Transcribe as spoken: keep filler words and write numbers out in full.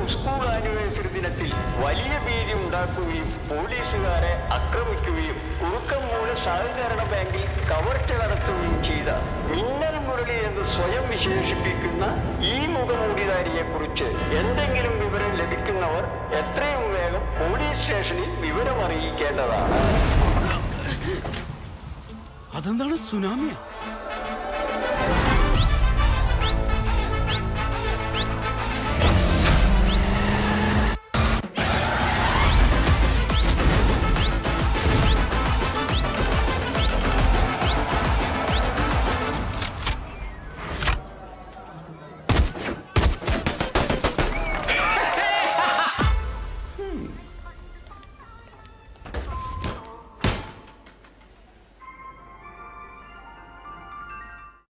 School anniversary ദിനത്തിൽ വലിയ ഭീതി ഉണ്ടാക്കുകയും പോലീസുകാരെ ആക്രമിക്കുകയും കുറുക്കംമൂല സഹകരണ ബാങ്കിൽ കവർച്ച നടത്തുകയും ചെയ്ത മിന്നൽ മുരളി എന്ന് സ്വയം വിശേഷിപ്പിക്കുന്ന ഈ മുഖമൂടിധാരിയെ കുറിച്ച് എന്തെങ്കിലും വിവരം ലഭിക്കുന്നവർ എത്രയും വേഗം പോലീസ് സ്റ്റേഷനിൽ വിവരം അറിയിക്കേണ്ടതാണ്. അതെന്താണ് സുനാമിയാ?